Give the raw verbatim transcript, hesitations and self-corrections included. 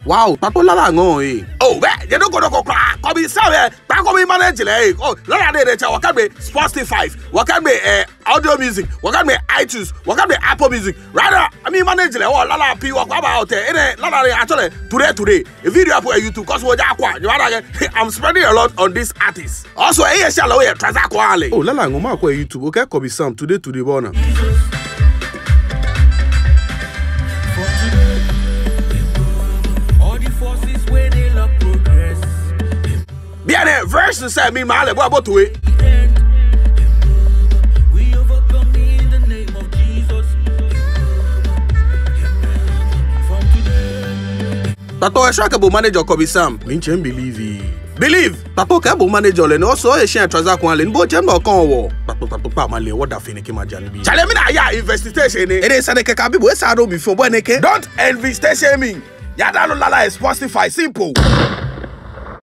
Wow, tato lala ngo eh. Oh, be, you don't go to crack. Come in, sorry. Back come in, manage eh. Oh, lala de de cha. What can be Spotify? What can be eh audio music? What can be iTunes? What can be Apple Music? Rather, I mean manage le. Oh, lala pi what about eh? Eh, lala de actually today today. A video up on YouTube. Cause what jakwa. You wanna get? I'm spending a lot on this artist. Also, eh, shall we transact quality? Oh, lala ngo ma kwa YouTube. Okay, Kobe Sam today today bona. Bien, verse to say me male boy about to it. We overcome in the name of Jesus. From today. Tato e shaka bo manager Kobe Sam. Me chen believe it. Believe. Tato ka bo manager le no so e share transact one le bo chen no kan wo. Tato tato pa ma le what da fini ke ma jani bi. Chale me na ya investigation eh. E dey say ke ka bi bo e sa do before bo ne ke. Don't investigation me. Ya da no lala is Spotify simple.